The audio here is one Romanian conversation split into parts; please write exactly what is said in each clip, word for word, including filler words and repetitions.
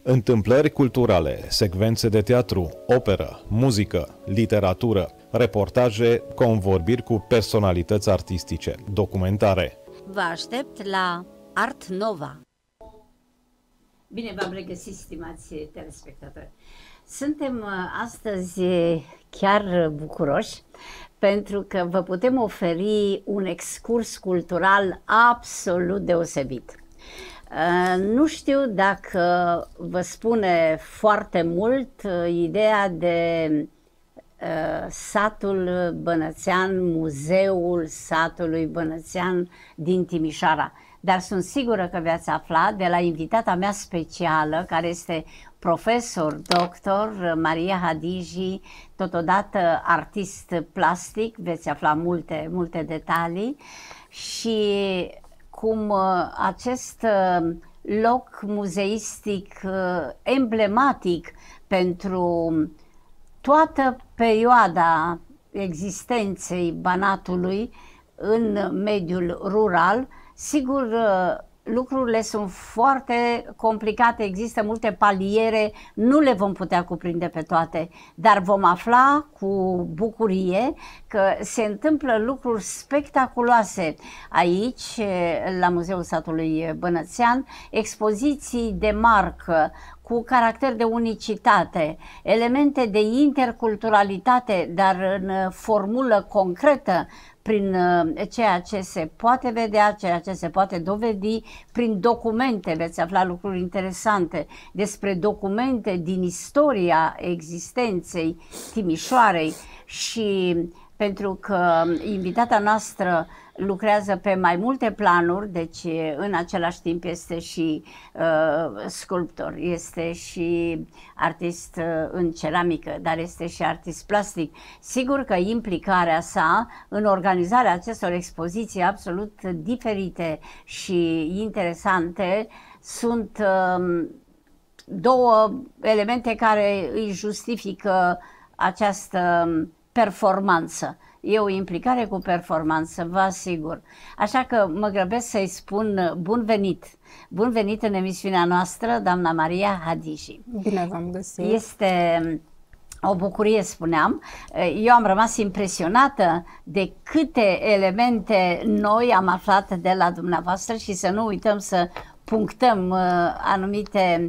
Întâmplări culturale, secvențe de teatru, operă, muzică, literatură, reportaje, convorbiri cu personalități artistice, documentare. Vă aștept la Art Nova. Bine v-am regăsit, stimați telespectatori. Suntem astăzi chiar bucuroși pentru că vă putem oferi un excurs cultural absolut deosebit. Nu știu dacă vă spune foarte mult ideea de satul Bănățean, muzeul satului Bănățean din Timișoara. Dar sunt sigură că veți afla de la invitata mea specială, care este profesor doctor Maria Hadiji, totodată artist plastic, veți afla multe, multe detalii, și cum acest loc muzeistic emblematic pentru toată perioada existenței Banatului în mediul rural, sigur, lucrurile sunt foarte complicate, există multe paliere, nu le vom putea cuprinde pe toate, dar vom afla cu bucurie că se întâmplă lucruri spectaculoase aici, la Muzeul Satului Bănățean, expoziții de marcă, cu caracter de unicitate, elemente de interculturalitate, dar în formulă concretă, prin ceea ce se poate vedea, ceea ce se poate dovedi, prin documente. Veți afla lucruri interesante despre documente din istoria existenței Timișoarei, și pentru că invitata noastră lucrează pe mai multe planuri, deci în același timp este și uh, sculptor, este și artist în ceramică, dar este și artist plastic. Sigur că implicarea sa în organizarea acestor expoziții absolut diferite și interesante sunt uh, două elemente care îi justifică această performanță. E o implicare cu performanță, vă asigur. Așa că mă grăbesc să-i spun bun venit. Bun venit în emisiunea noastră, doamna Maria Hadiji. Bine v-am găsit. Este o bucurie, spuneam. Eu am rămas impresionată de câte elemente noi am aflat de la dumneavoastră și să nu uităm să punctăm anumite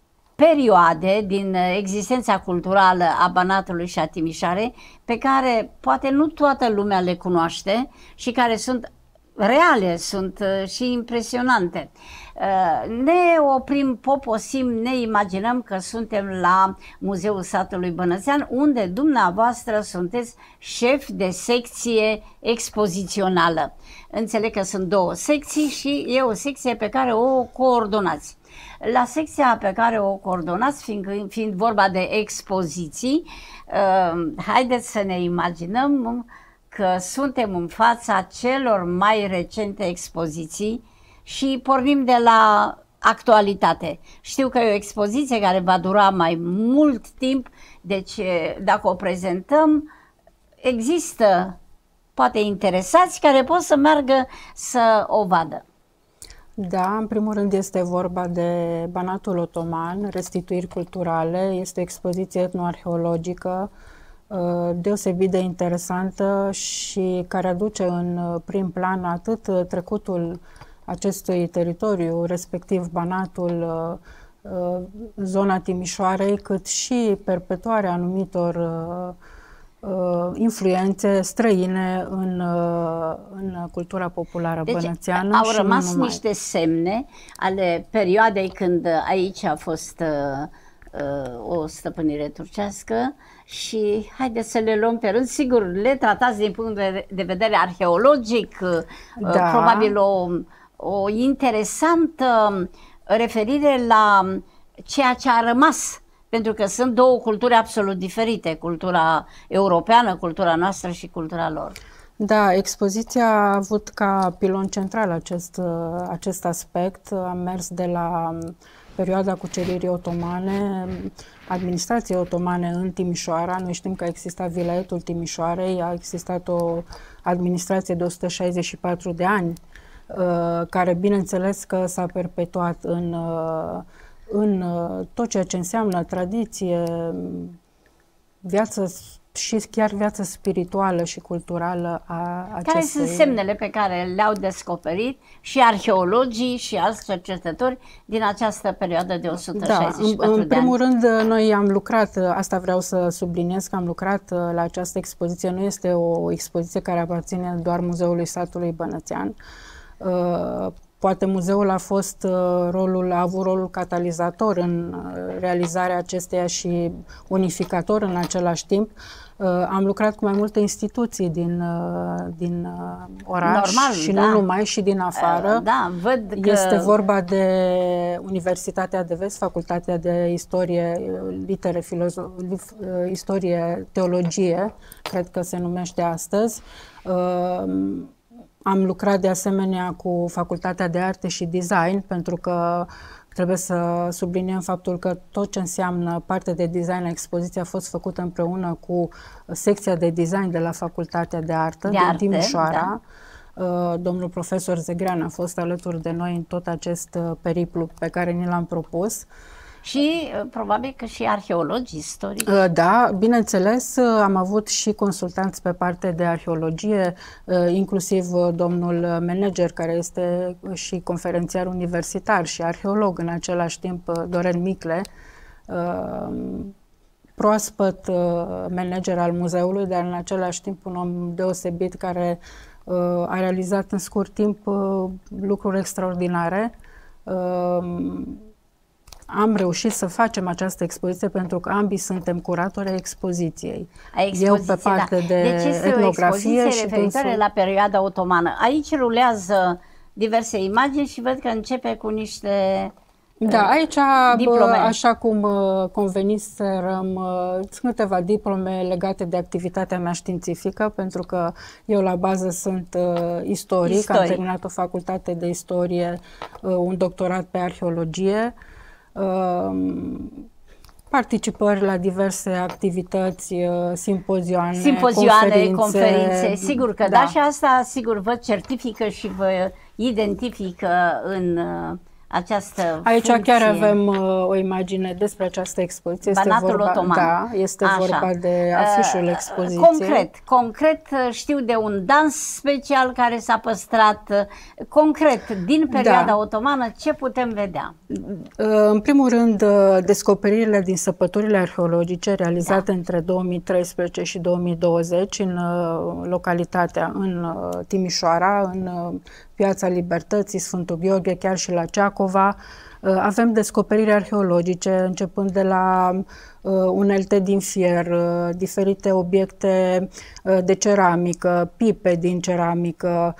perioade din existența culturală a Banatului și a Timișoarei, pe care poate nu toată lumea le cunoaște și care sunt reale, sunt și impresionante. Ne oprim, poposim, ne imaginăm că suntem la Muzeul Satului Bănățean, unde dumneavoastră sunteți șef de secție expozițională. Înțeleg că sunt două secții și e o secție pe care o coordonați. La secția pe care o coordonați, fiind, fiind vorba de expoziții, uh, haideți să ne imaginăm că suntem în fața celor mai recente expoziții și pornim de la actualitate. Știu că e o expoziție care va dura mai mult timp, deci dacă o prezentăm, există poate interesați care pot să meargă să o vadă. Da, în primul rând este vorba de Banatul Otoman, restituiri culturale. Este o expoziție etnoarheologică deosebit de interesantă și care aduce în prim plan atât trecutul acestui teritoriu, respectiv Banatul, zona Timișoarei, cât și perpetuarea anumitor influențe străine în, în cultura populară deci, bănățeană. Au rămas niște semne ale perioadei când aici a fost uh, o stăpânire turcească și haideți să le luăm pe rând. Sigur, le tratați din punct de vedere arheologic, da. Probabil o, o interesantă referire la ceea ce a rămas. Pentru că sunt două culturi absolut diferite, cultura europeană, cultura noastră și cultura lor. Da, expoziția a avut ca pilon central acest, acest aspect. Am mers de la perioada cuceririi otomane, administrației otomane în Timișoara. Noi știm că a existat vilaietul Timișoarei, a existat o administrație de o sută șaizeci și patru de ani, care bineînțeles că s-a perpetuat în în tot ceea ce înseamnă tradiție, viață și chiar viața spirituală și culturală a acestei... Care sunt semnele pe care le-au descoperit și arheologii și alți cercetători din această perioadă de o sută șaizeci și patru da, în, în de ani? primul rând, noi am lucrat, asta vreau să subliniez, că am lucrat la această expoziție. Nu este o expoziție care aparține doar Muzeului Satului Bănățean. Poate muzeul a fost rolul, a avut rolul catalizator în realizarea acesteia și unificator în același timp. Am lucrat cu mai multe instituții din, din oraș. Normal, și da. nu numai, și din afară. Da, văd că... Este vorba de Universitatea de Vest, Facultatea de Istorie, Litere, Filozo- Istorie, Teologie, cred că se numește astăzi. Am lucrat de asemenea cu Facultatea de Arte și Design, pentru că trebuie să subliniem faptul că tot ce înseamnă partea de design a expoziției a fost făcută împreună cu secția de design de la Facultatea de Artă de din arte, Timișoara. Da. Domnul profesor Zegrean a fost alături de noi în tot acest periplu pe care ni l-am propus. Și probabil că și arheologi istorici. Da, bineînțeles, am avut și consultanți pe partea de arheologie, inclusiv domnul manager, care este și conferențiar universitar și arheolog în același timp, Doren Micle, proaspăt manager al muzeului, dar în același timp un om deosebit care a realizat în scurt timp lucruri extraordinare. Am reușit să facem această expoziție pentru că ambii suntem curatori ai expoziției. Eu pe partea da. de deci este etnografie o și referitoare dânsul... la perioada otomană. Aici rulează diverse imagini și văd că începe cu niște Da, aici, diplome. Așa cum conveniserăm, sunt câteva diplome legate de activitatea mea științifică, pentru că eu la bază sunt istoric, istoric. Am terminat o facultate de istorie, un doctorat pe arheologie, participări la diverse activități, simpozioane, simpozioane conferințe, conferințe. Sigur că da. da, și asta sigur vă certifică și vă identifică în această Aici funcție. chiar avem uh, o imagine despre această expoziție. Este Banatul vorba, Otoman. Da, este Așa. vorba de afișul expoziției. Concret, concret știu de un dans special care s-a păstrat. Concret, din perioada da. otomană, ce putem vedea? În primul rând, descoperirile din săpăturile arheologice realizate da. între două mii treisprezece și două mii douăzeci în localitatea, în Timișoara, în Piața Libertății, Sfântul Gheorghe, chiar și la Ceacova. Avem descoperiri arheologice, începând de la unelte din fier, diferite obiecte de ceramică, pipe din ceramică,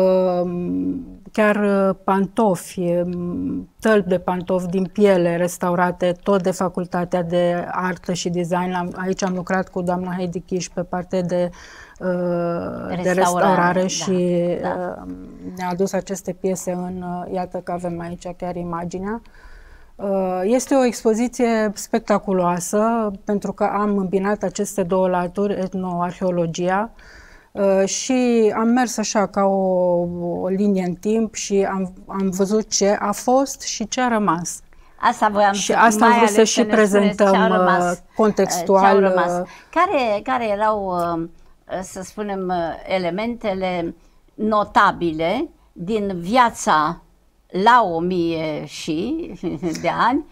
chiar pantofi, tălpi de pantofi din piele restaurate, tot de Facultatea de Artă și Design. Aici am lucrat cu doamna Heidi Chiș pe partea de Restaurare, de restaurare da, și da. ne-a adus aceste piese în, iată că avem aici chiar imaginea. Este o expoziție spectaculoasă pentru că am îmbinat aceste două laturi, etnoarheologia, și am mers așa ca o, o linie în timp și am, am văzut ce a fost și ce a rămas. Asta voiam și să, asta am vrut să și prezentăm rămas, contextual. Care, care erau, să spunem, elementele notabile din viața la o mie și de ani,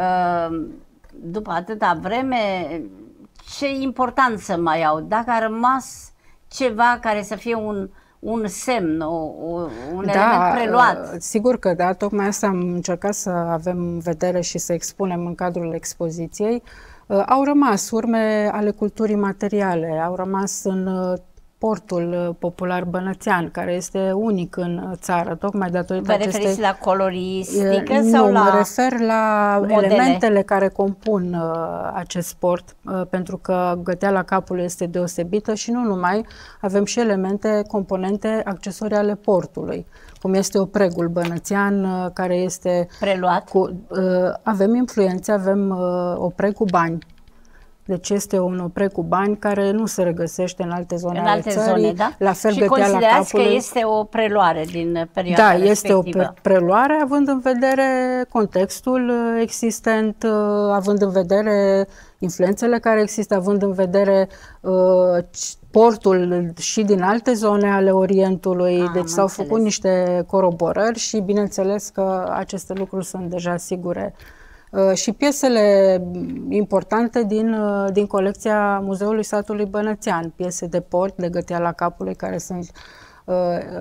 după atâta vreme, ce importanță mai au? Dacă a rămas ceva care să fie un, un semn, o, un da, element preluat. Sigur că da, tocmai asta am încercat să avem în vedere și să expunem în cadrul expoziției. Au rămas urme ale culturii materiale, au rămas în portul popular bănățean, care este unic în țară, tocmai datorită Vă acestei... referiți la coloristică e, sau nu, la mă refer la modele? elementele care compun uh, acest sport, uh, pentru că găteala capului este deosebită și nu numai, avem și elemente, componente accesorii ale portului, cum este opregul bănățean, uh, care este... preluat? Cu, uh, avem influențe, avem uh, opreg cu bani, Deci este un opreg cu bani care nu se regăsește în alte zone în ale alte țării. zone, da? La fel și gătea la considerați capului. că este o preluare din perioada Da, respectivă. este o preluare având în vedere contextul existent, având în vedere influențele care există, având în vedere uh, portul și din alte zone ale Orientului. Am deci s-au înțeles. făcut niște coroborări și bineînțeles că aceste lucruri sunt deja sigure. Uh, și piesele importante din, uh, din colecția Muzeului Satului Bănățean, piese de port, de găteala capului, care sunt uh,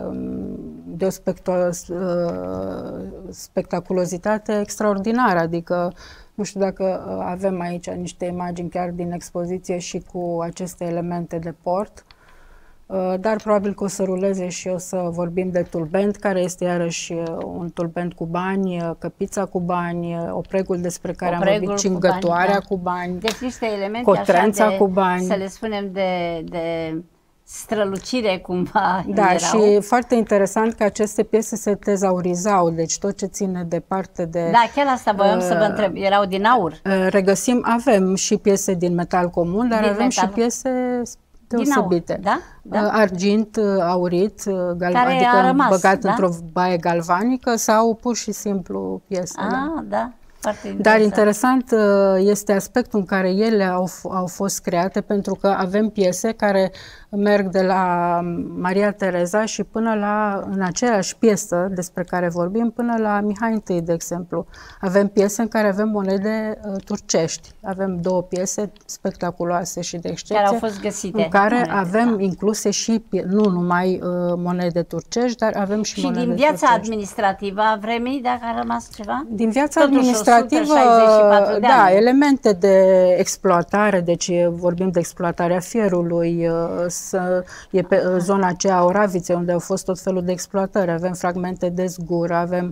de o specto- uh, spectaculozitate extraordinară, adică nu știu dacă avem aici niște imagini chiar din expoziție și cu aceste elemente de port, dar probabil că o să ruleze și o să vorbim de tulbent, care este iarăși un tulbent cu bani, căpița cu bani, opregul despre care Opregul am vorbit, cu cingătoarea bani, da. cu bani, deci niște elemente cotrența așa de, cu bani. să le spunem, de, de strălucire cumva Da, erau. și foarte interesant că aceste piese se tezaurizau, deci tot ce ține de parte de... Da, chiar asta voiam uh, să vă întreb, erau din aur? Uh, regăsim, avem și piese din metal comun, dar din avem metal. și piese deosebite. Din aur, da? Da. Argint, aurit, gal- Care adică a rămas, băgat da? într-o baie galvanică sau pur și simplu piese. Ah, Da. da. Foarte Dar interesant. interesant este aspectul în care ele au, au fost create, pentru că avem piese care merg de la Maria Tereza și până la, în aceeași piesă despre care vorbim, până la Mihai I, de exemplu. Avem piese în care avem monede uh, turcești. Avem două piese spectaculoase și de excepție. Care au fost găsite. În care monede, avem da. incluse și, nu numai uh, monede turcești, dar avem și, Și monede din viața turcești. administrativă a vremii, dacă a rămas ceva? Din viața Totuși administrativă, o sută șaizeci și patru de da, ani. elemente de exploatare, deci vorbim de exploatarea fierului, să, e pe zona aceea a Oraviței, unde au fost tot felul de exploatări, avem fragmente de zgur, avem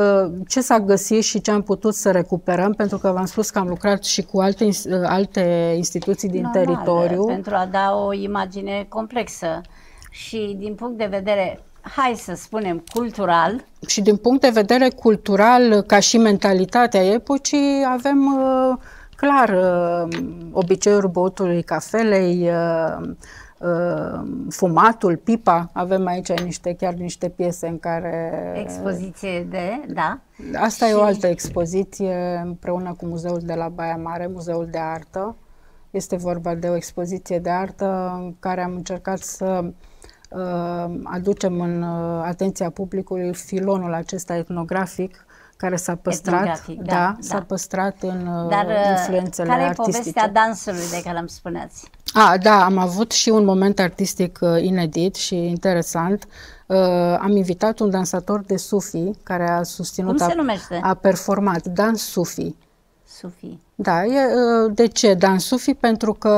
ce s-a găsit și ce am putut să recuperăm, pentru că v-am spus că am lucrat și cu alte, alte instituții din Normal, teritoriu. pentru a da o imagine complexă și din punct de vedere, hai să spunem, cultural. Și din punct de vedere cultural, ca și mentalitatea epocii, avem uh, clar uh, obiceiul băutului cafelei, uh, uh, fumatul, pipa. Avem aici niște, chiar niște piese în care... Expoziție de, da. Asta și... e o altă expoziție împreună cu Muzeul de la Baia Mare, Muzeul de Artă. Este vorba de o expoziție de artă în care am încercat să aducem în atenția publicului filonul acesta etnografic care s-a păstrat, Etnografic, da, da, s-a da. păstrat în Dar, influențele care artistice. e povestea dansului de care îmi spuneați? A, da, am avut și un moment artistic inedit și interesant. Uh, am invitat un dansator de sufi care a susținut, Cum se a, numește? a performat, dans sufi. Sufi. Da, e, de ce dans sufi? Pentru că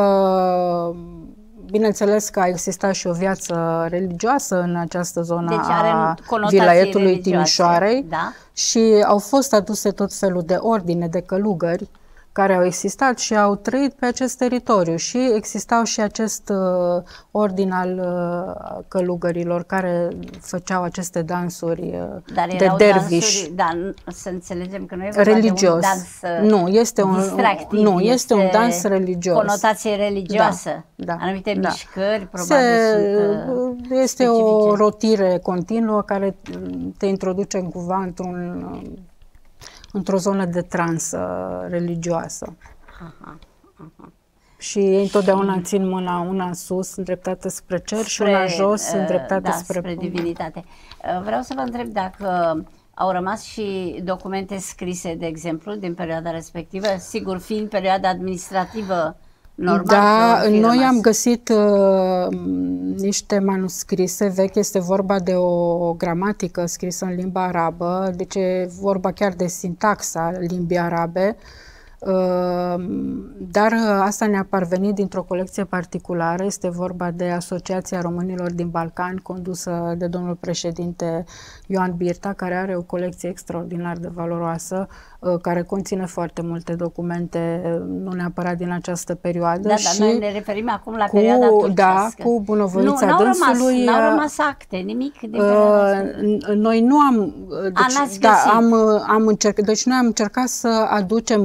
bineînțeles că a existat și o viață religioasă în această zonă Deci a conotații vilayetului religioase, Timișoarei, da? și au fost aduse tot felul de ordine, de călugări care au existat și au trăit pe acest teritoriu și existau și acest uh, ordin al uh, călugărilor care făceau aceste dansuri uh, Dar de erau derviși. dansuri, da, să înțelegem că nu e vorba Religios. de un dans Nu, este un, distractiv, nu, este un dans religios. Conotație religioasă. Da, da, Anumite da. mișcări, probabil, Se, sunt uh, Este specifice. o rotire continuă care te introduce cumva într-un, într-o zonă de transă religioasă. Aha, aha. Și ei întotdeauna țin mâna una sus, îndreptată spre cer, spre, și una jos, uh, îndreptată da, spre, spre divinitate. Uh, vreau să vă întreb dacă au rămas și documente scrise, de exemplu, din perioada respectivă, sigur fiind perioada administrativă. Normal, da, noi rămas. am găsit uh, niște manuscrise vechi, este vorba de o gramatică scrisă în limba arabă, deci e vorba chiar de sintaxa limbii arabe, uh, dar asta ne-a parvenit dintr-o colecție particulară, este vorba de Asociația Românilor din Balcani, condusă de domnul președinte Ioan Birta, care are o colecție extraordinar de valoroasă, care conține foarte multe documente, nu neapărat din această perioadă. Da, și dar noi ne referim acum la cu, perioada turcească. Da, cu bunăvoința nu, n-au dânsului. Rămas, n-au rămas acte, nimic din perioada uh, Noi nu am... Deci, A, da, găsit. am, am încercat, deci noi am încercat să aducem în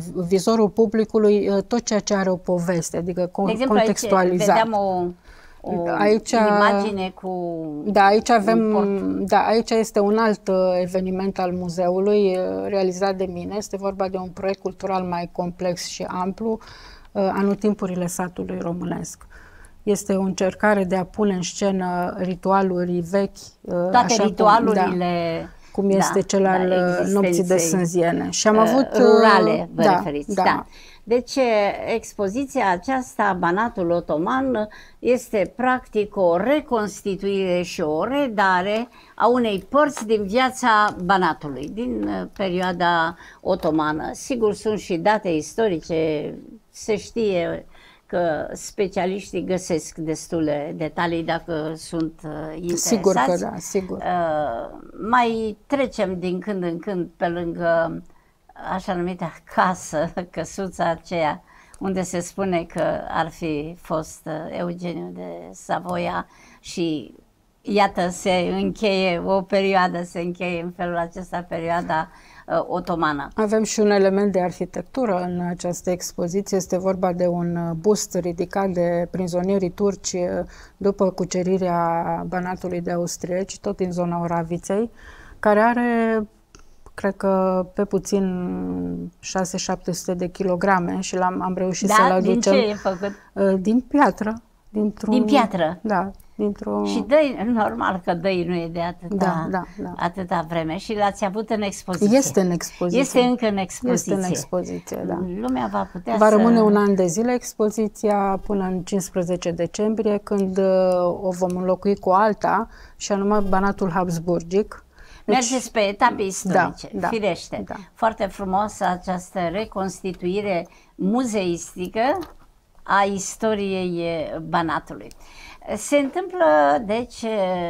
vizorul publicului tot ceea ce are o poveste, adică de exemplu, contextualizat. Aici vedeam o, o aici, imagine cu... Da, aici avem, da, aici este un alt eveniment al muzeului realizat de mine. Este vorba de un proiect cultural mai complex și amplu, Anotimpurile satului românesc. Este o încercare de a pune în scenă ritualuri vechi. Toate așa ritualurile... Cum, da, cum este da, cel al da, nopții de sânziene. Și am avut... Rurale, vă da, referiți. Da. Da. Deci, expoziția aceasta, Banatul Otoman, este practic o reconstituire și o redare a unei părți din viața Banatului, din perioada otomană. Sigur, sunt și date istorice, se știe că specialiștii găsesc destule detalii dacă sunt interesați. Sigur că da, sigur. Uh, mai trecem din când în când pe lângă așa numită casă, căsuța aceea, unde se spune că ar fi fost Eugeniu de Savoia și iată se încheie o perioadă, se încheie în felul acesta perioada uh, otomană. Avem și un element de arhitectură în această expoziție. Este vorba de un bust ridicat de prinzonierii turci după cucerirea Banatului de austrieci, tot din zona Oraviței, care are, cred că pe puțin șase șapte sute de kilograme și l-am am reușit da? să-l aducem. Din ce e făcut? Din piatră. Din piatră? Da. Dintr-o... Și dăi, normal că dăi nu e de atâta, da, da, da. atâta vreme și l-ați avut în expoziție. Este în expoziție. Este încă în expoziție. Este în expoziție, da. Lumea va putea Va să... rămâne un an de zile expoziția până în cincisprezece decembrie, când o vom înlocui cu alta, și anume Banatul Habsburgic. Deci, mergeți pe etape istorice, da, firește. Da. Foarte frumoasă această reconstituire muzeistică a istoriei Banatului. Se întâmplă, deci,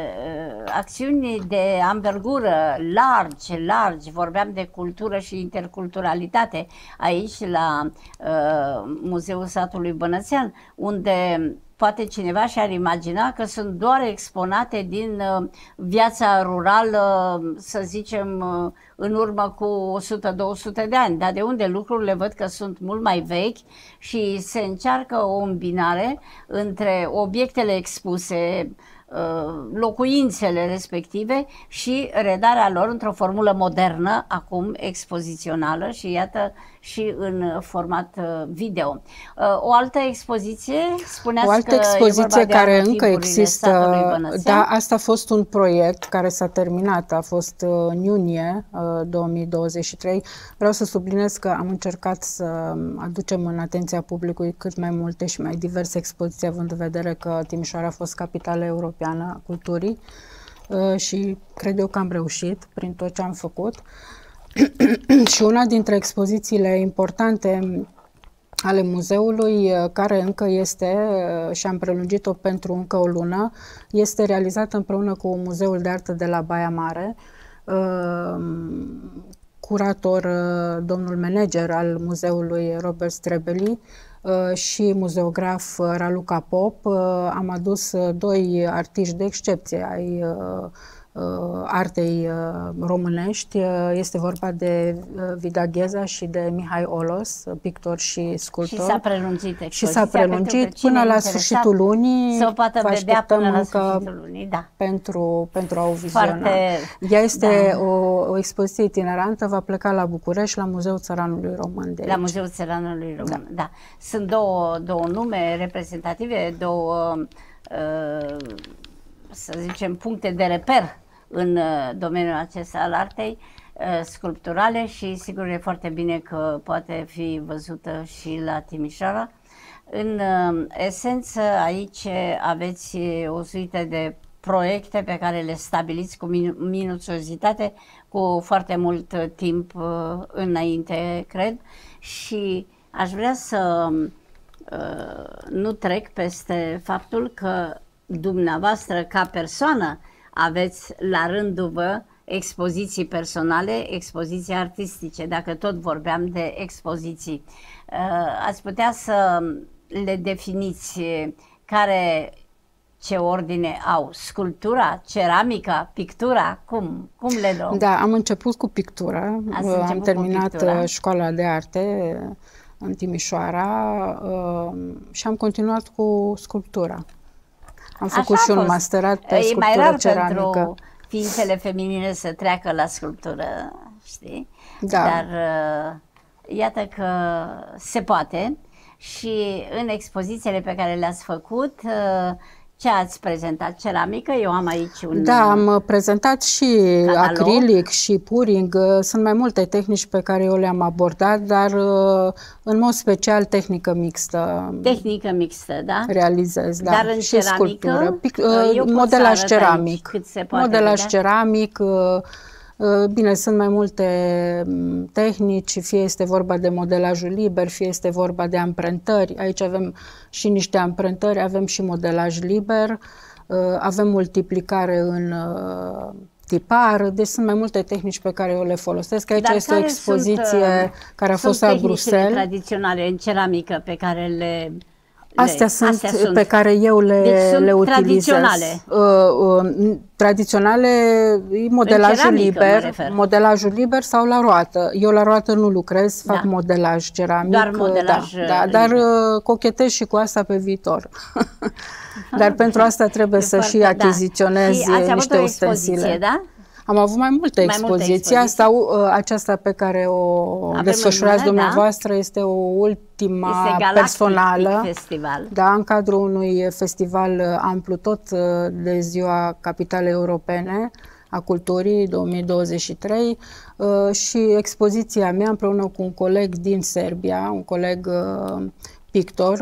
acțiuni de anvergură largi, largi, vorbeam de cultură și interculturalitate aici la uh, Muzeul Satului Bănățean, unde poate cineva și-ar imagina că sunt doar exponate din uh, viața rurală, să zicem, uh, în urmă cu o sută două sute de ani, dar de unde lucrurile văd că sunt mult mai vechi și se încearcă o îmbinare între obiectele expuse, locuințele respective și redarea lor într-o formulă modernă, acum expozițională și iată și în format video. O altă expoziție, spuneați o altă că expoziție care încă există, da, asta a fost un proiect care s-a terminat, a fost în iunie două mii douăzeci și trei. Vreau să subliniez că am încercat să aducem în atenția publicului cât mai multe și mai diverse expoziții, având în vedere că Timișoara a fost capitală europeană a culturii și cred eu că am reușit prin tot ce am făcut. Și una dintre expozițiile importante ale muzeului, care încă este și am prelungit-o pentru încă o lună, este realizată împreună cu Muzeul de Artă de la Baia Mare, curator domnul manager al muzeului Robert Strebeli și muzeograf Raluca Pop. Am adus doi artiști de excepție ai artei românești. Este vorba de Vida Gheza și de Mihai Olos, pictor și sculptor. Și s-a prelungit expoziția. Și s-a prelungit până la sfârșitul lunii. Să o poată vedea până la sfârșitul lunii, da. Pentru, pentru a o visiona. Foarte, Ea este da. o, o expoziție itinerantă, va pleca la București, la Muzeul Țăranului Român de aici. La Muzeul Țăranului Român, da. da. Sunt două, două nume reprezentative, două, uh, să zicem, puncte de reper în domeniul acesta al artei sculpturale și sigur e foarte bine că poate fi văzută și la Timișoara. În esență aici aveți o suită de proiecte pe care le stabiliți cu minuțiozitate, cu foarte mult timp înainte, cred, și aș vrea să nu trec peste faptul că dumneavoastră ca persoană aveți la rândul vă expoziții personale, expoziții artistice, dacă tot vorbeam de expoziții. Ați putea să le definiți care, ce ordine au? Sculptura, ceramica, pictura? Cum, cum le luăm? Da, am început cu pictura. Ați Am început terminat cu pictura? școala de arte în Timișoara uh, și am continuat cu sculptura. Am făcut Așa și a un fost. masterat pe E mai sculptură rar ceramică. pentru ființele feminine să treacă la sculptură, știi? Da. Dar uh, iată că se poate și în expozițiile pe care le-ați făcut, uh, ce ați prezentat? Ceramică? Eu am aici un... Da, am prezentat și catalog. acrilic și puring. Sunt mai multe tehnici pe care eu le-am abordat, dar în mod special tehnică mixtă. Tehnică mixtă, da? Realizez, da. Dar în și ceramică? sculptură. Pic, Eu pot modelaj să arăt ceramic. aici cât se poate Modelaj vedea. ceramic. Bine, sunt mai multe tehnici, fie este vorba de modelajul liber, fie este vorba de amprentări. Aici avem și niște amprentări, avem și modelaj liber, avem multiplicare în tipar, deci sunt mai multe tehnici pe care eu le folosesc. Aici Dar este o expoziție sunt, care a fost la Bruxelles. Tradiționale în ceramică pe care le... Astea, le, sunt, astea sunt pe care eu le, deci sunt le utilizez. tradiționale. Uh, uh, tradiționale, modelajul ceramică, liber, modelajul liber sau la roată. Eu la roată nu lucrez, fac Da. modelaj ceramic. Doar modelaj da, da, dar uh, cochetez și cu asta pe viitor. Dar pentru asta trebuie E să foarte, și achiziționez da. Și ați avut niște o ustensile. expoziție, da? Am avut mai multe Mai multe expoziții. expoziții. Asta, uh, aceasta pe care o Avem desfășurați în mână, dumneavoastră este o ultima Este Galactic personală. Festival. Da, în cadrul unui festival amplu tot de Ziua Capitalei Europene a Culturii două mii douăzeci și trei și expoziția mea împreună cu un coleg din Serbia, un coleg pictor,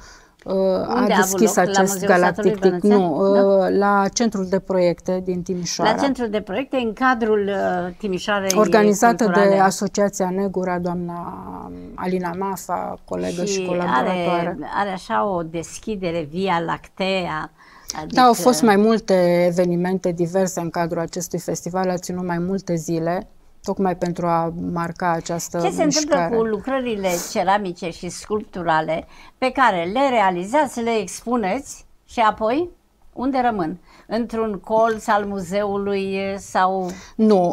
a deschis acest Galactic Pic. Nu, da? La Centrul de Proiecte din Timișoara. La Centrul de Proiecte, în cadrul uh, Timișoarei Organizată culturale. de Asociația Negura, doamna Alina Mafa, colegă și, și colaboratoare. Are, are așa o deschidere Via Lactea. Adică... Da, au fost mai multe evenimente diverse în cadrul acestui festival, a ținut mai multe zile, tocmai pentru a marca această Ce se mișcare. întâmplă cu lucrările ceramice și sculpturale pe care le realizați, le expuneți și apoi unde rămân? Într-un colț al muzeului sau... Nu,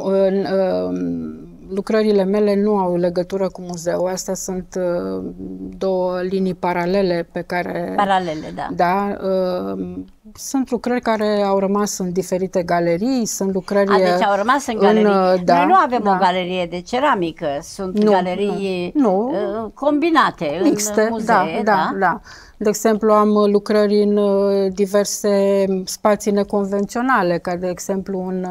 lucrările mele nu au legătură cu muzeul. Astea sunt două linii paralele pe care... Paralele, da. Da, sunt lucrări care au rămas în diferite galerii, sunt lucrări... A, deci au rămas în galerii. În, da, Noi nu avem da. o galerie de ceramică, sunt nu, galerii nu, nu. combinate mixte, în muzee. Da, da, da. De exemplu, am lucrări în diverse spații neconvenționale, ca de exemplu un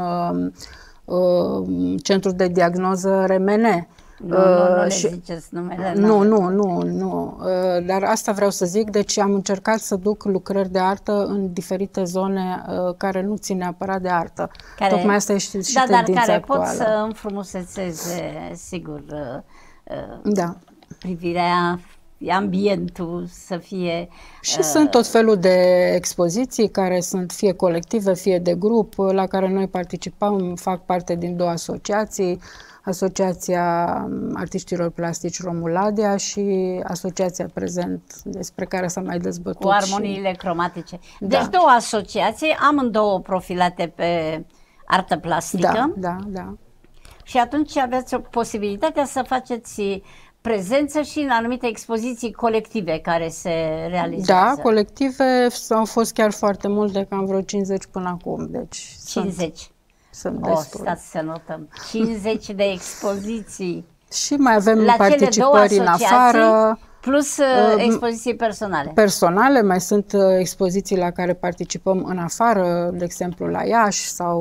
uh, centru de diagnoză R M N. Nu, nu, nu le și, ziceți numele. Nu, nu, nu, nu. Uh, dar asta vreau să zic, deci am încercat să duc lucrări de artă în diferite zone uh, care nu țin neapărat de artă. Care, Tocmai asta e și, și da, tendința dar care actuală. pot să înfrumusețeze, sigur, uh, da. privirea, ambientul să fie... Și uh, sunt tot felul de expoziții care sunt fie colective, fie de grup, la care noi participăm, fac parte din două asociații, Asociația Artiștilor Plastici Romuladia și Asociația Prezent, despre care s-a mai dezbătut. Cu armoniile și... cromatice. Deci da. două asociații, amândouă profilate pe artă plastică. Da, da, da. Și atunci aveți posibilitatea să faceți prezență și în anumite expoziții colective care se realizează. Da, colective au fost chiar foarte multe, cam vreo cincizeci până acum. Deci cincizeci. Sunt, sunt o, destul. stați să notăm. cincizeci de expoziții. Și mai avem la participări în afară. Plus uh, expoziții personale. Personale, mai sunt uh, expoziții la care participăm în afară, de exemplu la Iași sau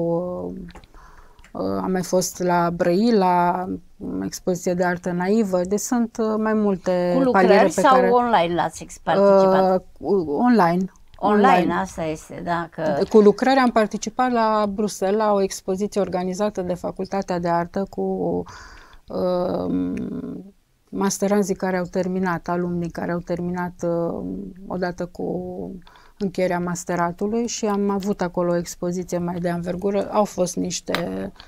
uh, uh, am mai fost la Brăila, expoziție de artă naivă, deci sunt uh, mai multe cu lucrări paliere pe sau care, online l-ați participat? Uh, online. Online, online, asta este, da. Că... Cu lucrări am participat la Bruxelles, la o expoziție organizată de Facultatea de Artă cu uh, masteranzii care au terminat, alumnii care au terminat uh, odată cu încheierea masteratului și am avut acolo o expoziție mai de anvergură. Au fost niște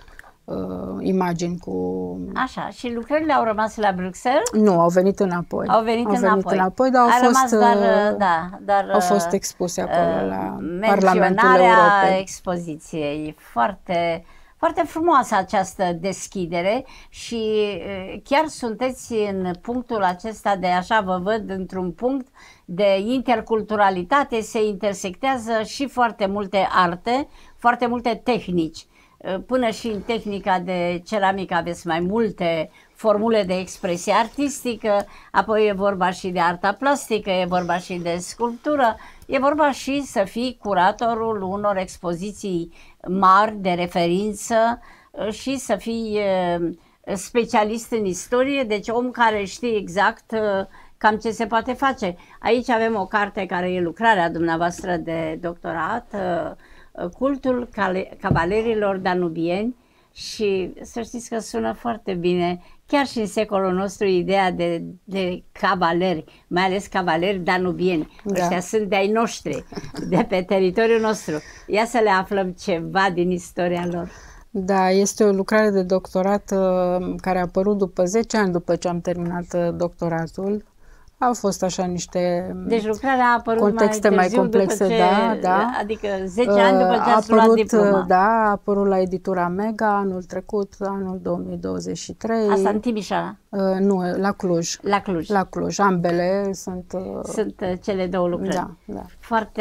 uh, imagini cu... Așa, și lucrările au rămas la Bruxelles? Nu, au venit înapoi. Au venit, au venit înapoi. înapoi, dar au a fost, rămas doar, da, doar, au fost expuse acolo la Parlamentul Europei. expoziției. Foarte, foarte frumoasă această deschidere și chiar sunteți în punctul acesta de, așa vă văd, într-un punct de interculturalitate, se intersectează și foarte multe arte, foarte multe tehnici. Până și în tehnica de ceramică aveți mai multe formule de expresie artistică, apoi e vorba și de arta plastică, e vorba și de sculptură, e vorba și să fii curatorul unor expoziții mari de referință și să fii specialist în istorie, deci om care știe exact cam ce se poate face. Aici avem o carte care e lucrarea dumneavoastră de doctorat, Cultul cavalerilor danubieni, și să știți că sună foarte bine, chiar și în secolul nostru, ideea de, de cavaleri, mai ales cavaleri danubieni. Da. Ăștia sunt de-ai noștri, de pe teritoriul nostru. Ia să le aflăm ceva din istoria lor. Da, este o lucrare de doctorat uh, care a apărut după zece ani după ce am terminat uh, doctoratul. Au fost așa niște deci lucrarea a apărut contexte mai, mai complexe, ce, da, da. Adică zece ani după ce ați luat diploma. Da, a apărut la editura Mega anul trecut, anul două mii douăzeci și trei. Asta în Timișoara? Uh, nu, la Cluj. La Cluj. La Cluj, ambele sunt... Uh, sunt uh, cele două lucrări. Da, da. Foarte...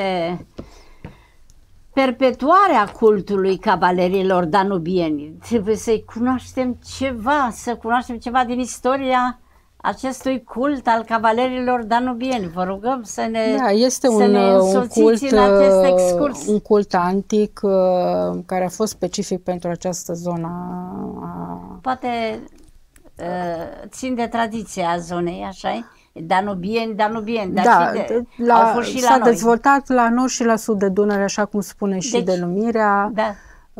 Perpetuarea cultului cavalerilor danubieni. Trebuie să-i cunoaștem ceva, să cunoaștem ceva din istoria acestui cult al cavalerilor danubieni. Vă rugăm să ne, da, este să un, ne însoțiți un cult, în acest excurs. Un cult antic uh, care a fost specific pentru această zonă. A... Poate uh, țin de tradiția zonei, așa-i? Danubieni, danubieni, dar da, și de, la, au fost și la s-a noi. dezvoltat la nord și la sud de Dunăre, așa cum spune și deci, denumirea, da.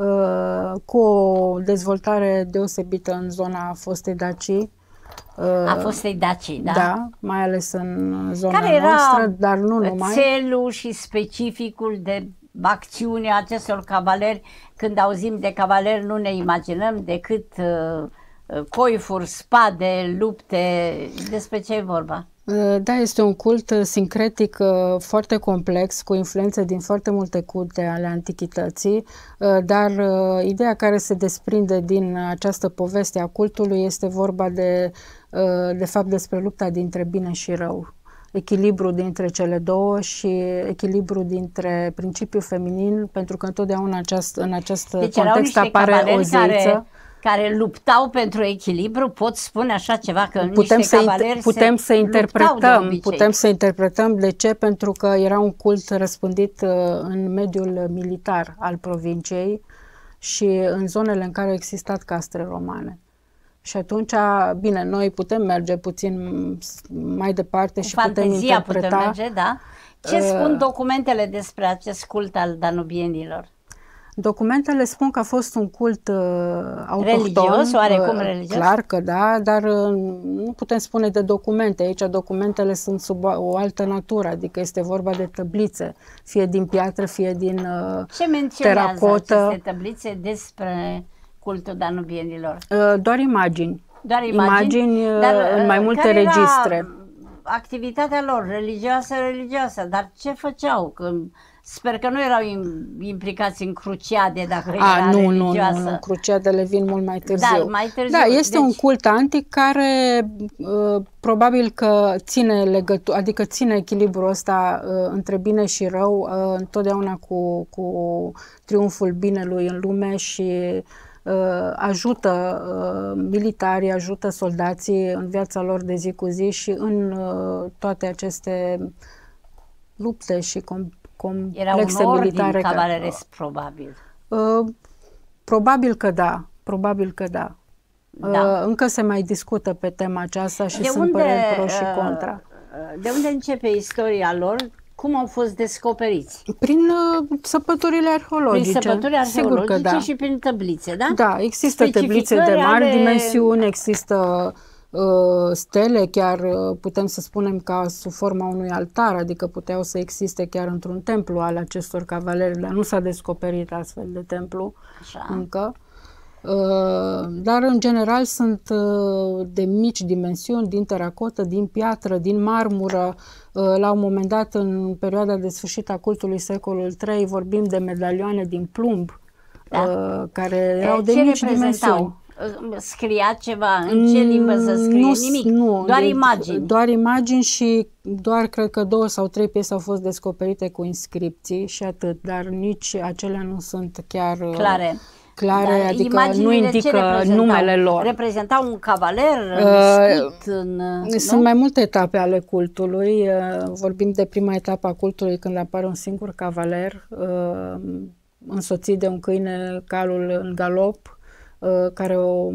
uh, cu o dezvoltare deosebită în zona fostei Dacii. Uh, a fostei Dacii, da? Da, mai ales în zona care era noastră, dar nu numai. țelul și specificul de acțiune a acestor cavaleri? Când auzim de cavaleri nu ne imaginăm decât uh, coifuri, spade, lupte. Despre ce e vorba? Da, este un cult sincretic foarte complex, cu influențe din foarte multe culte ale antichității, dar ideea care se desprinde din această poveste a cultului este vorba de, de fapt despre lupta dintre bine și rău. Echilibru dintre cele două și echilibru dintre principiul feminin, pentru că întotdeauna aceast, în acest deci context apare o zeiță. Care... care luptau pentru echilibru, pot spune așa ceva, că putem niște să cavaleri putem se să interpretăm, de putem să interpretăm de ce, pentru că era un cult răspândit uh, în mediul militar al provinciei și în zonele în care au existat castre romane. Și atunci, bine, noi putem merge puțin mai departe cu și putem interpreta. Putem merge, da? Ce spun documentele despre acest cult al danubienilor? Documentele spun că a fost un cult uh, autohton. Religios, oarecum religios? Clar că da, dar uh, nu putem spune de documente. Aici documentele sunt sub o altă natură, adică este vorba de tăblițe, fie din piatră, fie din uh, ce menționează teracotă. Aceste tăblițe despre cultul danubienilor? Uh, doar imagini. Doar imagini, imagini dar, în mai multe care registre. Era activitatea lor religioasă, religioasă, dar ce făceau? Că sper că nu erau implicați în cruciade, dacă A, era nu, religioasă. Nu, nu, cruciadele vin mult mai târziu. Da, mai târziu. Da, este deci... un cult antic care uh, probabil că ține legătură, adică ține echilibrul ăsta uh, între bine și rău, uh, întotdeauna cu, cu triumful binelui în lume și uh, ajută uh, militarii, ajută soldații în viața lor de zi cu zi și în uh, toate aceste lupte și com- complexe Era un militare. ordin cavaleresc, probabil. Uh, probabil că da, probabil că da. da. Uh, încă se mai discută pe tema aceasta și de sunt unde, păreri pro și contra. De unde începe istoria lor? Cum au fost descoperiți? Prin uh, săpăturile arheologice. Prin săpături arheologice. Sigur că da. Și prin tăblițe, da? Da, există tăblițe de mari ale... dimensiuni, există stele, chiar putem să spunem ca sub forma unui altar, adică puteau să existe chiar într-un templu al acestor cavaleri, dar nu s-a descoperit astfel de templu. Așa. Încă. Dar în general sunt de mici dimensiuni, din teracotă, din piatră, din marmură. La un moment dat, în perioada de sfârșit a cultului secolul trei, vorbim de medalioane din plumb, da. care erau de ce mici dimensiuni. Scria ceva? În ce limbă să scrie? Nu, nimic? Nu, doar de, imagini? Doar imagini și doar cred că două sau trei piese au fost descoperite cu inscripții și atât, dar nici acelea nu sunt chiar clare. clare, dar adică nu indică numele lor. Reprezentau un cavaler născut uh, în... Sunt nu? mai multe etape ale cultului. Uh, vorbim de prima etapă a cultului, când apare un singur cavaler uh, însoțit de un câine, calul în galop, uh, care o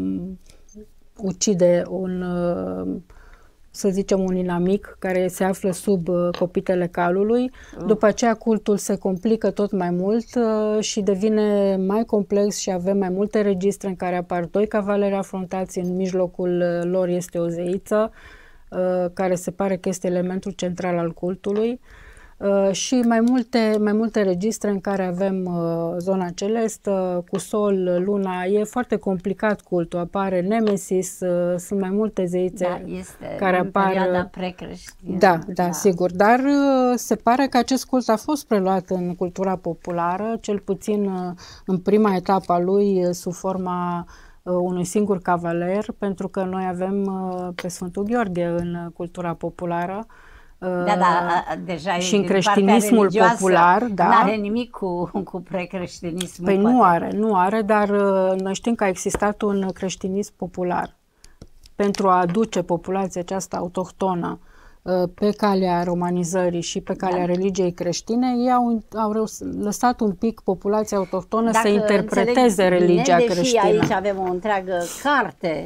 ucide un... Uh, să zicem un inamic care se află sub uh, copitele calului. Mm. După aceea cultul se complică tot mai mult uh, și devine mai complex și avem mai multe registre în care apar doi cavaleri afrontați, în mijlocul uh, lor este o zeiță, uh, care se pare că este elementul central al cultului. Uh, și mai multe, mai multe registre în care avem uh, zona celestă, cu sol, luna. E foarte complicat cultul. Apare Nemesis, uh, sunt mai multe zeițe da, este care în apar. perioada precreștină. Da, da, da, sigur. Dar uh, se pare că acest cult a fost preluat în cultura populară, cel puțin uh, în prima etapă a lui, uh, sub forma uh, unui singur cavaler, pentru că noi avem uh, pe Sfântul Gheorghe în uh, cultura populară. Da, da, deja și în creștinismul popular, da. Nu are nimic cu, cu precreștinismul. Păi poate. nu are, nu are, dar noi știm că a existat un creștinism popular pentru a aduce populația aceasta autohtonă pe calea romanizării și pe calea da. religiei creștine. Ei au, au lăsat un pic populația autohtonă Dacă să interpreteze religia bine, creștină. Deși aici avem o întreagă carte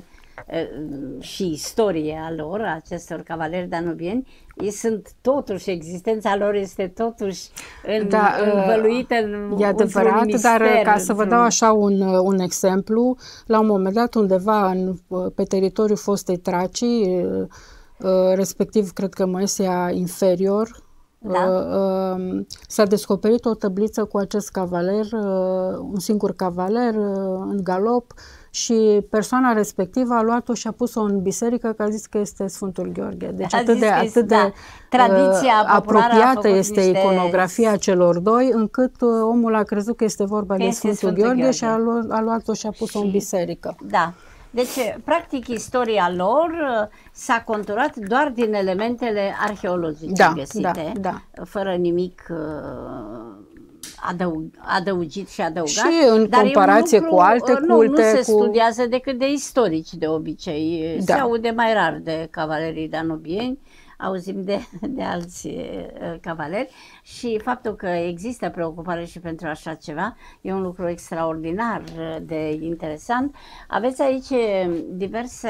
și istorie a lor, acestor cavaleri danubieni, ei sunt totuși, existența lor este totuși în, da, învăluită în e adevărat, mister, dar ca să vă dau așa un, un exemplu, la un moment dat undeva în, pe teritoriul fostei Tracii, respectiv cred că Moesia inferior, da. s-a descoperit o tabliță cu acest cavaler, un singur cavaler în galop, și persoana respectivă a luat-o și a pus-o în biserică, că a zis că este Sfântul Gheorghe. Deci a atât de, atât de da. Tradiția uh, apropiată este niște... iconografia celor doi, încât uh, omul a crezut că este vorba că de este Sfântul, Sfântul Gheorghe, Gheorghe și a, luat, a luat-o și a pus-o și... în biserică. Da. Deci, practic, istoria lor s-a conturat doar din elementele arheologice da, găsite, da, da. fără nimic uh, adăug, adăugit și adăugat. Și în dar comparație lucru, cu alte culte... Nu, nu se cu... studiază decât de istorici, de obicei. Da. Se aude mai rar de cavalerii danubieni, auzim de, de alți uh, cavaleri și faptul că există preocupare și pentru așa ceva e un lucru extraordinar de interesant. Aveți aici diverse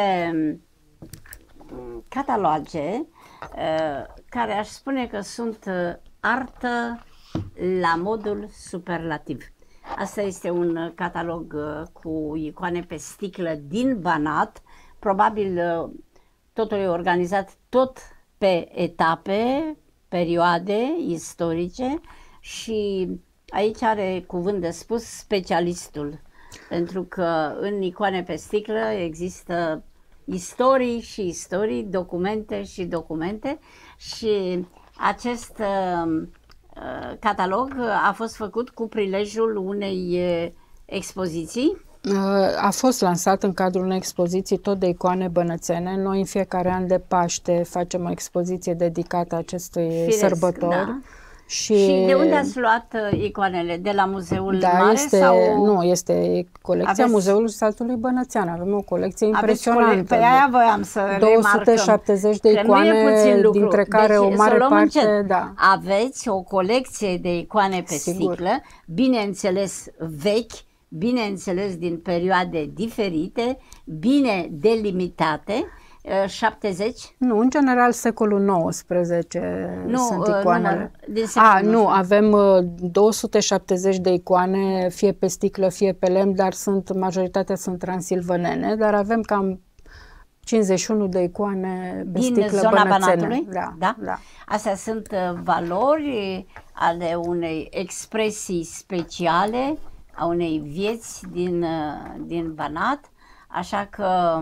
cataloge uh, care aș spune că sunt artă la modul superlativ. Asta este un catalog uh, cu icoane pe sticlă din Banat, probabil uh, totul e organizat tot pe etape, perioade istorice și aici are cuvânt de spus specialistul, pentru că în icoane pe sticlă există istorii și istorii, documente și documente și acest uh, catalog a fost făcut cu prilejul unei expoziții. A fost lansat în cadrul unei expoziții tot de icoane bănățene. Noi în fiecare an de Paște facem o expoziție dedicată acestui Firesc, sărbători. Da. Și... și de unde ați luat icoanele? De la Muzeul da, Mare? Este, sau... Nu, este colecția Aveți... Muzeului Satului Bănățean. Avem o colecție impresionantă. Cole... Pe aia voiam să două sute șaptezeci de icoane, dintre care deci, o mare parte... Da. Aveți o colecție de icoane pe Sigur. sticlă, bineînțeles vechi, bineînțeles din perioade diferite, bine delimitate, șaptezeci? Nu, în general secolul nouăsprezece nu, sunt icoanele. A, nu, avem două sute șaptezeci de icoane, fie pe sticlă, fie pe lemn, dar sunt, majoritatea sunt transilvanene, dar avem cam cincizeci și unu de icoane pe din sticlă zona bănățene. Banatului? Da, da? da. Astea sunt valori ale unei expresii speciale a unei vieți din, din Banat, așa că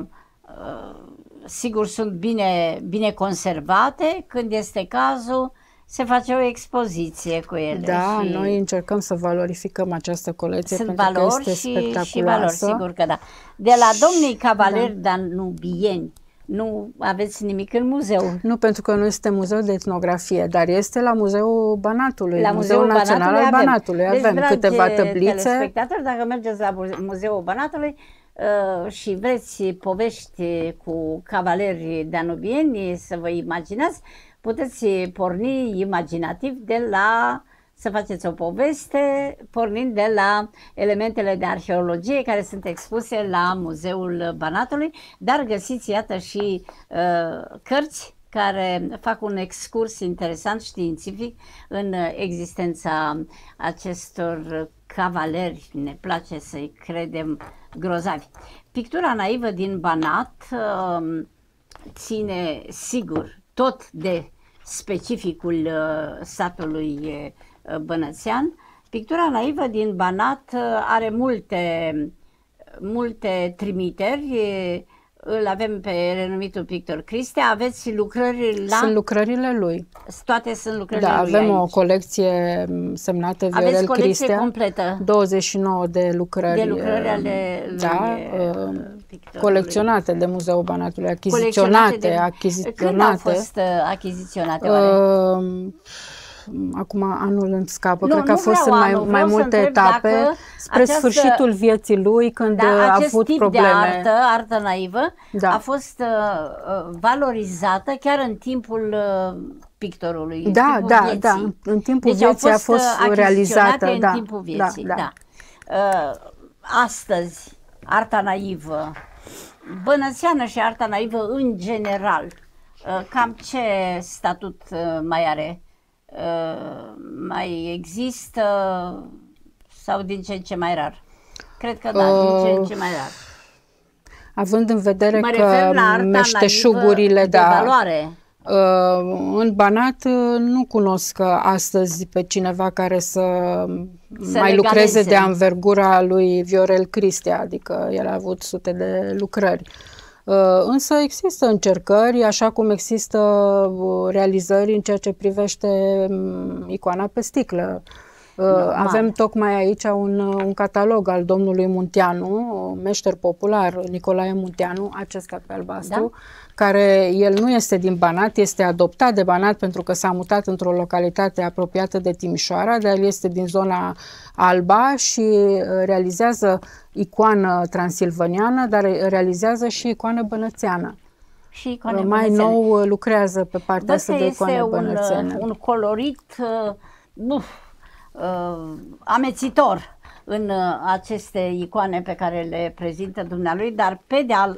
sigur sunt bine, bine conservate. Când este cazul, se face o expoziție cu ele. Da, și noi încercăm să valorificăm această colecție sunt pentru valori că este și, spectaculoasă. și valori, sigur că da. De la domnii cavaleri da. danubieni, nu aveți nimic în muzeu? Nu, pentru că nu este muzeu de etnografie, dar este la Muzeul Banatului, la Muzeul Național Banatului al Banatului. Deci, avem câteva tăblițe. Telespectatori, dacă mergeți la Muzeul Banatului uh, și vreți povești cu cavaleri danubieni, să vă imaginați, puteți porni imaginativ de la, să faceți o poveste, pornind de la elementele de arheologie care sunt expuse la Muzeul Banatului, dar găsiți, iată, și uh, cărți care fac un excurs interesant științific în existența acestor cavaleri, ne place să-i credem, grozavi. Pictura naivă din Banat uh, ține, sigur, tot de specificul uh, satului uh, bănățean. Pictura naivă din Banat uh, are multe, multe trimiteri. Îl avem pe renumitul pictor Cristea. Aveți lucrări la... Sunt lucrările lui. Toate sunt lucrările da, lui avem aici. O colecție semnată Viorel Aveți colecție Cristea. completă. douăzeci și nouă de lucrări. De lucrări ale lui, da, pictorului. Colecționate de Muzeul Banatului, achiziționate, de... achiziționate. Când au fost achiziționate oare? Uh, Acum anul îmi scapă, nu, cred că a fost în mai, anul, mai multe etape, spre această, sfârșitul vieții lui, când da, a avut tip probleme. De artă, artă naivă, da. a fost uh, valorizată chiar în timpul uh, pictorului, da, în timpul da, vieții. Da, în timpul deci vieții a fost, a fost realizată. în da, timpul vieții, da, da. da. Uh, astăzi, arta naivă, bănățeană și arta naivă în general, uh, cam ce statut uh, mai are? Uh, mai există sau din ce în ce mai rar? Cred că da, uh, din ce în ce mai rar. Având în vedere mă că meșteșugurile de da, valoare. Uh, în Banat uh, nu cunosc astăzi pe cineva care să, să mai lucreze de anvergura lui Viorel Cristea, adică el a avut sute de lucrări. Uh, însă există încercări, așa cum există realizări în ceea ce privește um, icoana pe sticlă. Uh, avem tocmai aici un, un catalog al domnului Munteanu, meșter popular Nicolae Munteanu, acesta pe albastru, da? Care el nu este din Banat, este adoptat de Banat pentru că s-a mutat într-o localitate apropiată de Timișoara, dar el este din zona Alba și realizează icoană transilvaniană, dar realizează și icoană bănățeană. Și icoane Mai bănățeane. nou lucrează pe partea asta de icoane bănățene. Un, un colorit uh, uf, uh, amețitor în uh, aceste icoane pe care le prezintă dumnealui, dar pe de al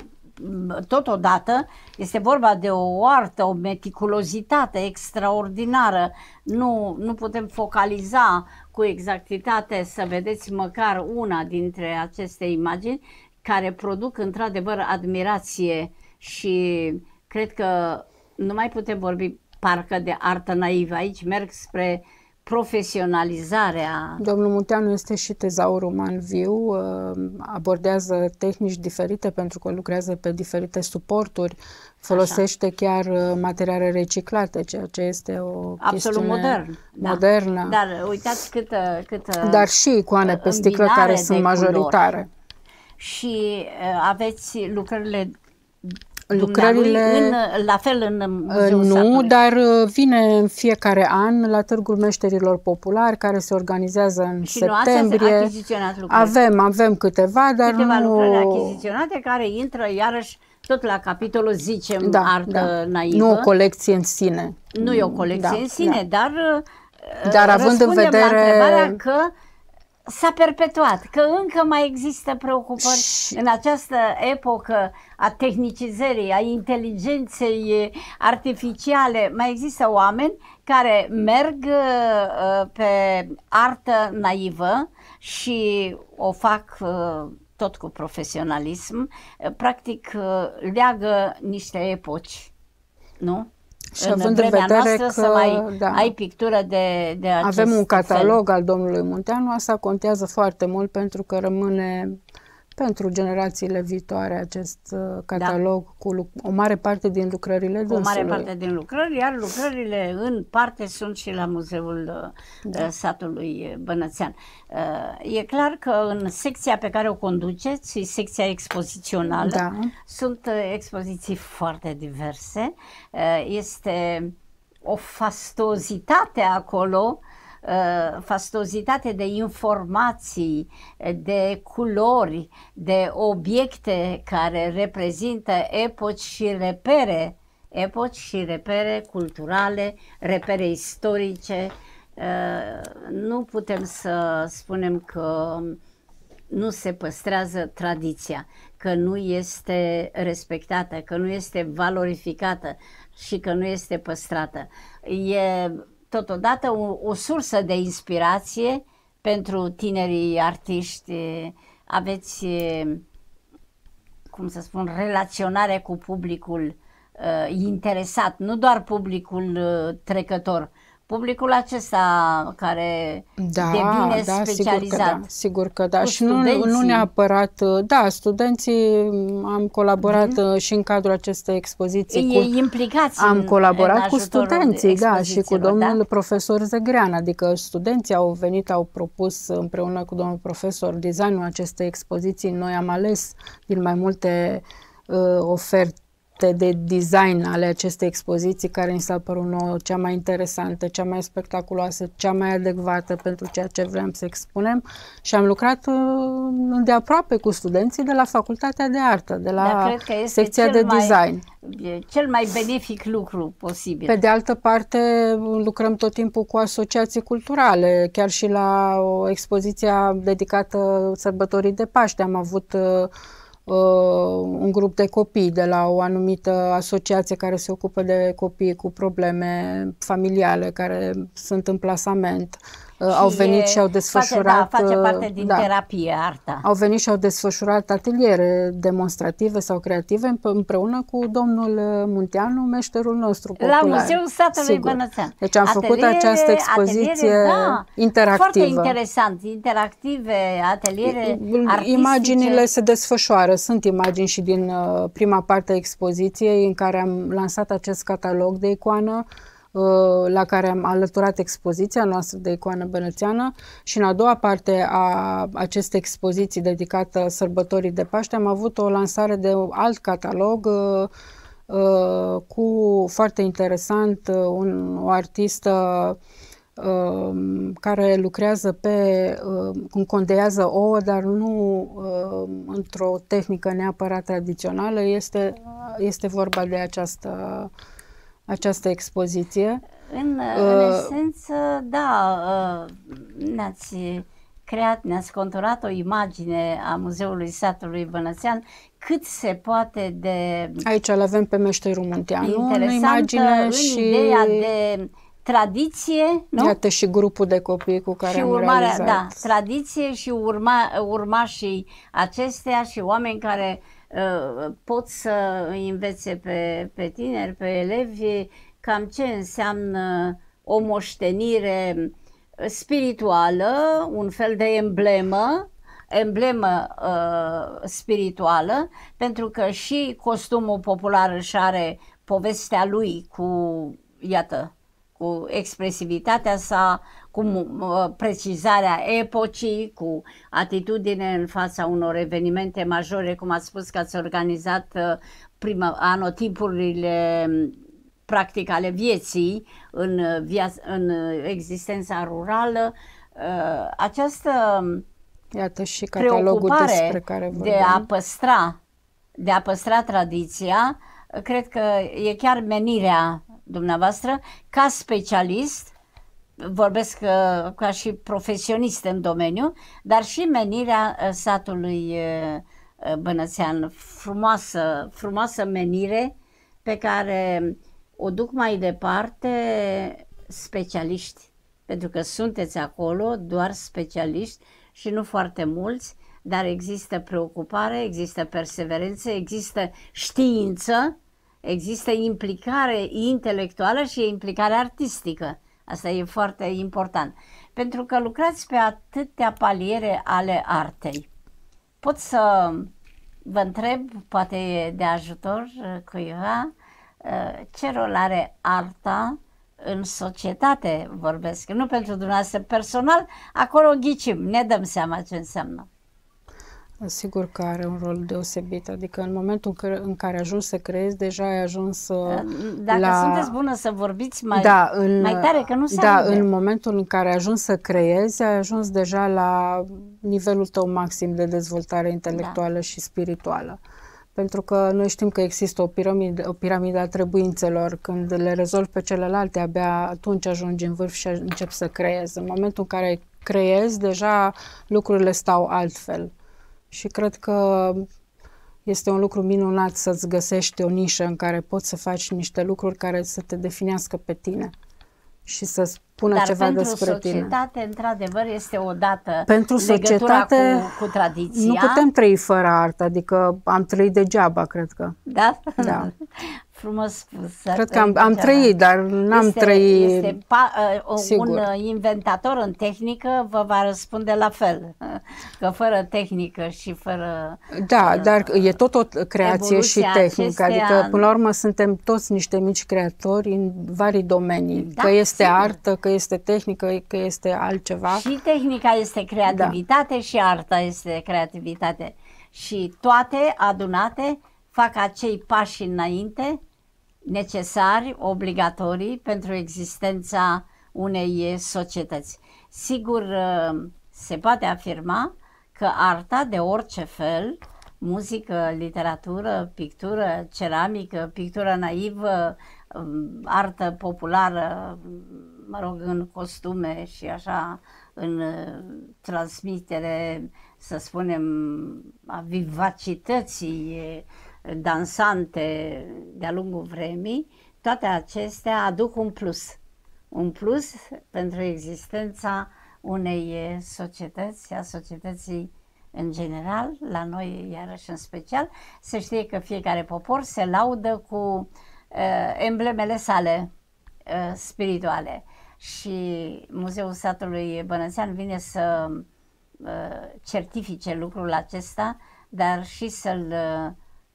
totodată este vorba de o artă, o meticulozitate extraordinară. Nu, nu putem focaliza cu exactitate să vedeți măcar una dintre aceste imagini care produc într-adevăr admirație și cred că nu mai putem vorbi parcă de artă naivă. Aici merg spre profesionalizarea. Domnul Munteanu este și tezaur uman viu, abordează tehnici diferite pentru că lucrează pe diferite suporturi, folosește Așa. chiar materiale reciclate, ceea ce este o absolut modern. modernă. Da. Dar uitați câtă, câtă Dar și icoane pe sticlă care sunt majoritare. Culori. Și uh, aveți lucrările Lucrările, în, la fel în Muzeul Nu, Satului. dar vine în fiecare an la Târgul Meșterilor Populari, care se organizează în și septembrie. Nu achiziționat lucrări. Avem, avem câteva, dar câteva nu... lucrări achiziționate care intră iarăși tot la capitolul, zicem, da, artă da. naivă. Nu o colecție în sine. Nu e o colecție da, în sine, da. dar, dar având în vedere la întrebarea că s-a perpetuat, că încă mai există preocupări și... în această epocă a tehnicizării, a inteligenței artificiale. Mai există oameni care merg uh, pe artă naivă și o fac uh, tot cu profesionalism. Practic uh, leagă niște epoci, nu? Și în având în vremea vedere noastră că să mai da, ai pictură de, de acest avem un catalog fel. al domnului Munteanu, asta contează foarte mult pentru că rămâne pentru generațiile viitoare acest uh, catalog da. cu o mare parte din lucrările cu dânsului. o mare parte din lucrări, iar lucrările în parte sunt și la Muzeul da. satului Bănățean. Uh, e clar că în secția pe care o conduceți, secția expozițională, da. sunt expoziții foarte diverse. Uh, este o fastuozitate acolo, fastuozitate de informații, de culori, de obiecte care reprezintă epoci și repere, epoci și repere culturale, repere istorice. Nu putem să spunem că nu se păstrează tradiția, că nu este respectată, că nu este valorificată și că nu este păstrată. E totodată o, o sursă de inspirație pentru tinerii artiști. Aveți, cum să spun, relaționare cu publicul uh, interesat, nu doar publicul uh, trecător, publicul acesta care da, devine da, specializat. Sigur că da, sigur că da. Și nu, studenții. nu neapărat, da, studenții, am colaborat mm. și în cadrul acestei expoziții. Ei cu, implicați am în, colaborat în cu studenții, da, și cu domnul da? profesor Zegrean, adică studenții au venit, au propus împreună cu domnul profesor designul acestei expoziții. Noi am ales din mai multe uh, oferte de design ale acestei expoziții, care ni s-a părut nouă cea mai interesantă, cea mai spectaculoasă, cea mai adecvată pentru ceea ce vrem să expunem, și am lucrat îndeaproape cu studenții de la Facultatea de Artă, de la da, cred că este secția de mai, design. Cel mai benefic lucru posibil. Pe de altă parte, lucrăm tot timpul cu asociații culturale, chiar și la o expoziție dedicată sărbătorii de Paște am avut Uh, un grup de copii de la o anumită asociație care se ocupă de copii cu probleme familiale, care sunt în plasament. Uh, au venit e, și au desfășurat... Face, da, face parte din da, terapie, arta. Au venit și au desfășurat ateliere demonstrative sau creative împreună cu domnul Munteanu, meșterul nostru popular. La Muzeul satului Bănățean. Deci am ateliere, făcut această expoziție ateliere, da, interactivă. Foarte interesant, interactive, ateliere artistice. Imaginile se desfășoară. Sunt imagini și din uh, prima parte a expoziției în care am lansat acest catalog de icoană, la care am alăturat expoziția noastră de icoană bănățeană, și în a doua parte a acestei expoziții dedicată sărbătorii de Paște am avut o lansare de alt catalog uh, uh, cu, foarte interesant, un, o artistă uh, care lucrează pe, uh, cum condeiază ouă, dar nu uh, într-o tehnică neapărat tradițională. Este, este vorba de această această expoziție. În, în uh, esență, da, uh, ne-ați creat, ne-ați conturat o imagine a Muzeului satului Bănățean cât se poate de... Aici îl avem pe meșterul Munteanu, în imagine în și... ideea de tradiție, nu? Iată și grupul de copii cu care și am urmarea, realizat. Da, tradiție și urma, urmașii acestea și oameni care uh, pot să îi învețe pe, pe tineri, pe elevi, cam ce înseamnă o moștenire spirituală, un fel de emblemă, emblemă uh, spirituală, pentru că și costumul popular își are povestea lui cu, iată, cu expresivitatea sa, cu uh, precizarea epocii, cu atitudine în fața unor evenimente majore, cum ați spus că ați organizat uh, prima, anotipurile practic ale vieții în, via- în existența rurală. Uh, această Iată și catalogul despre care vorbim. de a păstra, de a păstra tradiția, cred că e chiar menirea dumneavoastră ca specialist, vorbesc uh, ca și profesionist în domeniu, dar și menirea uh, satului uh, Bănățean. Frumoasă, frumoasă menire pe care o duc mai departe specialiști, pentru că sunteți acolo doar specialiști și nu foarte mulți, dar există preocupare, există perseverență, există știință, există implicare intelectuală și implicare artistică. Asta e foarte important. Pentru că lucrați pe atâtea paliere ale artei. Pot să vă întreb, poate e de ajutor cuiva, ce rol are arta în societate, vorbesc, nu pentru dumneavoastră personal, acolo ghicim, ne dăm seama ce înseamnă. Sigur că are un rol deosebit, adică în momentul în care ajungi să creezi, deja ai ajuns Dacă la... sunteți bună să vorbiți mai, da, în, mai tare, că nu se Da, aude. în momentul în care ajungi să creezi, ai ajuns deja la nivelul tău maxim de dezvoltare intelectuală da. și spirituală. Pentru că noi știm că există o piramidă, o piramidă a trebuințelor, când le rezolvi pe celelalte, abia atunci ajungi în vârf și începi să creezi. În momentul în care creezi, deja lucrurile stau altfel. Și cred că este un lucru minunat să-ți găsești o nișă în care poți să faci niște lucruri care să te definească pe tine și să spună Dar ceva despre tine. Dar pentru societate, într-adevăr, este odată pentru societate, cu, cu tradiția. Nu putem trăi fără artă, adică am trăit degeaba, cred că. Da? Da. Frumos spus. Cred că am, am trăit, dar n-am trăit... Este pa, uh, un inventator în tehnică vă va răspunde la fel, că fără tehnică și fără... Da, uh, dar e tot o creație și tehnică, acestea... adică până la urmă suntem toți niște mici creatori în vari domenii, da, că este sigur. artă, că este tehnică, că este altceva. Și tehnica este creativitate da. și arta este creativitate și toate adunate fac acei pași înainte necesari, obligatorii pentru existența unei societăți. Sigur, se poate afirma că arta de orice fel, muzică, literatură, pictură, ceramică, pictură naivă, artă populară, mă rog, în costume și așa, în transmitere, să spunem, a vivacității dansante de-a lungul vremii, toate acestea aduc un plus. Un plus pentru existența unei societăți, a societății în general, la noi iarăși în special. Se știe că fiecare popor se laudă cu uh, emblemele sale uh, spirituale și Muzeul Satului Bănățean vine să uh, certifice lucrul acesta, dar și să-l uh,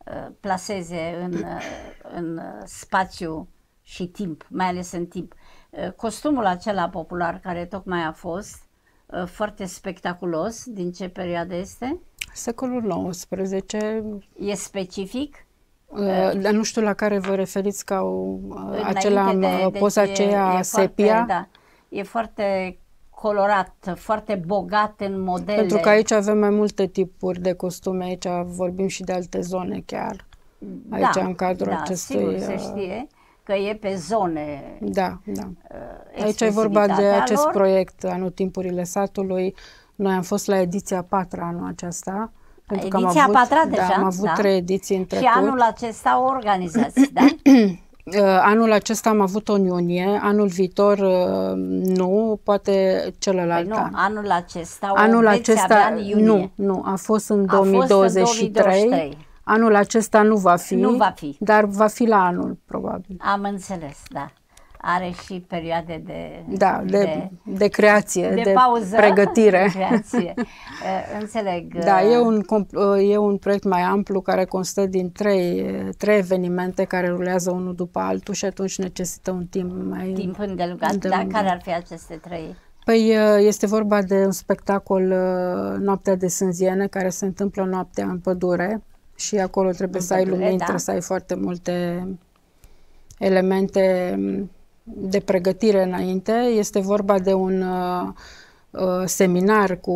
plaseze în, în spațiu și timp, mai ales în timp. Costumul acela popular care tocmai a fost foarte spectaculos, din ce perioadă este? Secolul nouăsprezece. E specific? Dar nu știu la care vă referiți ca o, acela, de, poza deci aceea e, e sepia? Foarte, da, e foarte colorat, foarte bogat în modele. Pentru că aici avem mai multe tipuri de costume, aici vorbim și de alte zone chiar. Aici, da, în cadrul da, acestui... sigur, se știe că e pe zone. Da, da. Aici e vorba de acest lor. proiect, Anotimpurile Satului. Noi am fost la ediția patra anul acesta. Pentru ediția că am avut, patra deja? Da, am avut da. trei ediții în trecut. Și anul acesta organizați, da? Anul acesta am avut-o în iunie, anul viitor nu, poate celălalt păi nu, an. Anul acesta anul acesta în iunie. Nu, nu, a fost în a două mii douăzeci și trei. Fost în două mii douăzeci și trei. Anul acesta nu va fi, nu va fi, dar va fi la anul, probabil. Am înțeles, da. Are și perioade de... Da, de, de, de creație, de, de pauză, pregătire. De creație. Înțeleg. Da, e un, e un proiect mai amplu care constă din trei, trei evenimente care rulează unul după altul și atunci necesită un timp mai... Timp îndelungat. Dar care ar fi aceste trei? Păi este vorba de un spectacol Noaptea de Sânziene care se întâmplă noaptea în pădure și acolo trebuie în să pădure, ai lumini, da. Trebuie să ai foarte multe elemente de pregătire înainte. Este vorba de un uh, seminar cu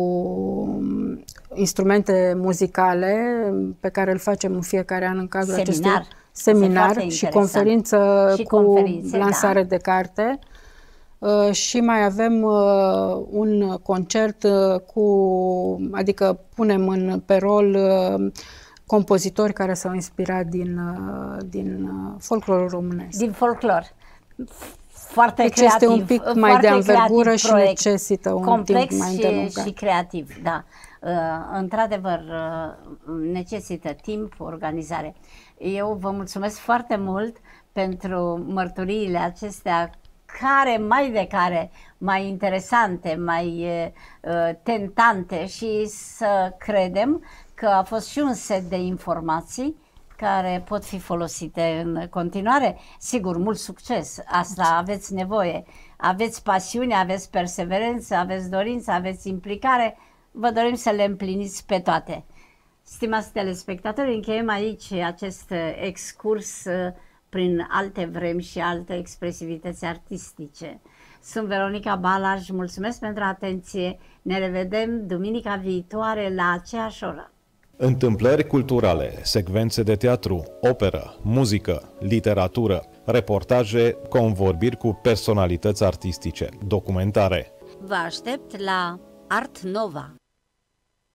instrumente muzicale pe care îl facem în fiecare an în cadrul seminar. acestui seminar și conferință și cu conferințe, lansare da. de carte. Uh, și mai avem uh, un concert uh, cu, adică punem în pe rol uh, compozitori care s-au inspirat din, uh, din uh, folclorul românesc. Din folclor. Foarte deci creativ. Este un pic mai de învergură și necesită un complex timp mai îndelungat. Și, și creativ, da. într-adevăr necesită timp, organizare. Eu vă mulțumesc foarte mult pentru mărturiile acestea, care mai de care, mai interesante, mai uh, tentante, și să credem că a fost și un set de informații care pot fi folosite în continuare. Sigur, mult succes, asta aveți nevoie. Aveți pasiune, aveți perseverență, aveți dorință, aveți implicare. Vă dorim să le împliniți pe toate. Stimați telespectatori, încheiem aici acest excurs prin alte vremi și alte expresivități artistice. Sunt Veronica Balaj, mulțumesc pentru atenție. Ne revedem duminica viitoare la aceeași oră. Întâmplări culturale, secvențe de teatru, operă, muzică, literatură, reportaje, convorbiri cu personalități artistice, documentare. Vă aștept la Art Nova.